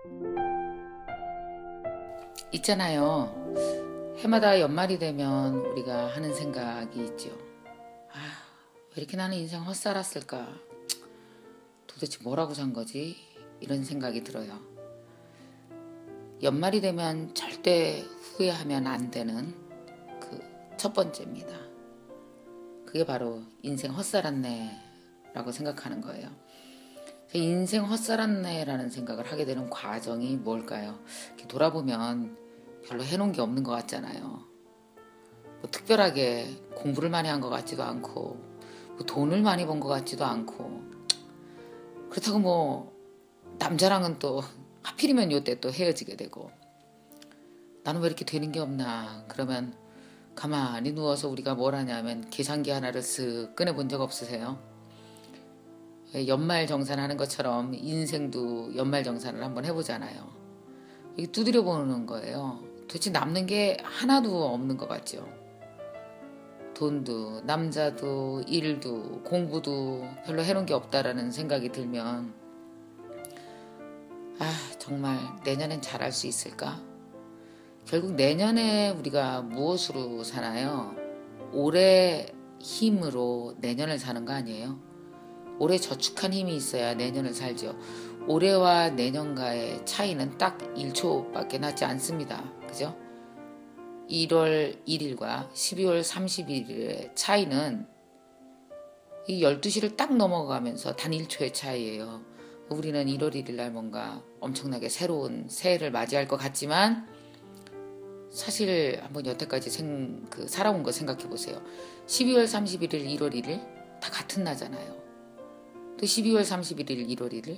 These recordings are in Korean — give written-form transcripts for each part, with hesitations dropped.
있잖아요. 해마다 연말이 되면 우리가 하는 생각이 있죠. 왜 이렇게 나는 인생 헛살았을까? 도대체 뭐라고 산 거지? 이런 생각이 들어요. 연말이 되면 절대 후회하면 안 되는 그 첫 번째입니다. 그게 바로 인생 헛살았네 라고 생각하는 거예요. 인생 헛살았네 라는 생각을 하게 되는 과정이 뭘까요? 이렇게 돌아보면 별로 해놓은 게 없는 것 같잖아요. 뭐 특별하게 공부를 많이 한 것 같지도 않고 뭐 돈을 많이 번 것 같지도 않고, 그렇다고 뭐 남자랑은 또 하필이면 요때 또 헤어지게 되고, 나는 왜 이렇게 되는 게 없나. 그러면 가만히 누워서 우리가 뭘 하냐면 계산기 하나를 쓱 꺼내본 적 없으세요? 연말정산하는 것처럼 인생도 연말정산을 한번 해보잖아요. 이게 두드려 보는 거예요. 도대체 남는 게 하나도 없는 것 같죠. 돈도, 남자도, 일도, 공부도 별로 해놓은 게 없다라는 생각이 들면, 정말 내년엔 잘할 수 있을까? 결국 내년에 우리가 무엇으로 사나요? 올해 힘으로 내년을 사는 거 아니에요? 올해 저축한 힘이 있어야 내년을 살죠. 올해와 내년과의 차이는 딱 1초밖에 나지 않습니다. 그죠? 1월 1일과 12월 31일의 차이는 이 12시를 딱 넘어가면서 단 1초의 차이예요. 우리는 1월 1일 날 뭔가 엄청나게 새로운 새해를 맞이할 것 같지만, 사실 한번 여태까지 살아온 거 생각해 보세요. 12월 31일, 1월 1일 다 같은 나잖아요. 또 12월 31일, 1월 1일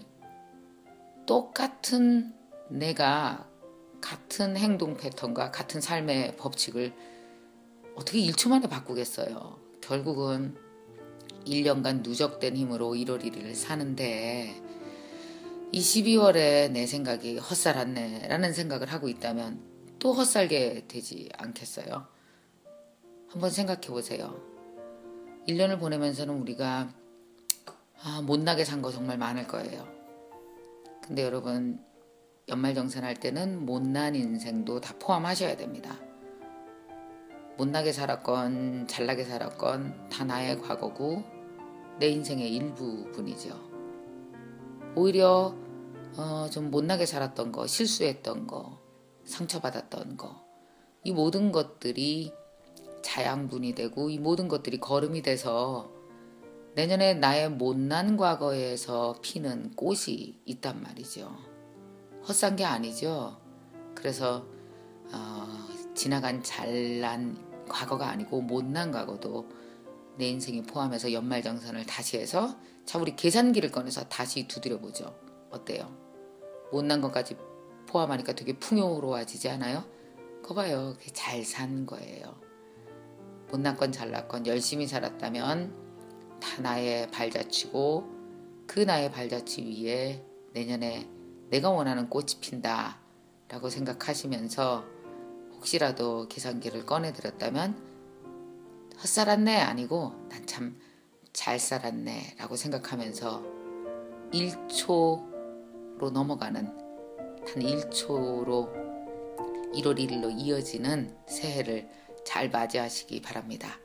똑같은, 내가 같은 행동 패턴과 같은 삶의 법칙을 어떻게 1초 만에 바꾸겠어요. 결국은 1년간 누적된 힘으로 1월 1일을 사는데, 이 12월에 내 생각이 헛살았네 라는 생각을 하고 있다면 또 헛살게 되지 않겠어요? 한번 생각해 보세요. 1년을 보내면서는 우리가 못나게 산 거 정말 많을 거예요. 근데 여러분, 연말정산할 때는 못난 인생도 다 포함하셔야 됩니다. 못나게 살았건 잘나게 살았건 다 나의 과거고 내 인생의 일부분이죠. 오히려 좀 못나게 살았던 거, 실수했던 거, 상처받았던 거, 이 모든 것들이 자양분이 되고 이 모든 것들이 거름이 돼서 내년에 나의 못난 과거에서 피는 꽃이 있단 말이죠. 헛산 게 아니죠. 그래서 지나간 잘난 과거가 아니고 못난 과거도 내 인생에 포함해서 연말정산을 다시 해서, 자, 우리 계산기를 꺼내서 다시 두드려보죠. 어때요? 못난 것까지 포함하니까 되게 풍요로워지지 않아요? 그거 봐요. 잘 산 거예요. 못난 건 잘난 건 열심히 살았다면 다 나의 발자취고, 그 나의 발자취 위에 내년에 내가 원하는 꽃이 핀다 라고 생각하시면서, 혹시라도 계산기를 꺼내드렸다면 헛살았네 아니고 난 참 잘 살았네 라고 생각하면서 1초로 넘어가는, 단 1초로 1월 1일로 이어지는 새해를 잘 맞이하시기 바랍니다.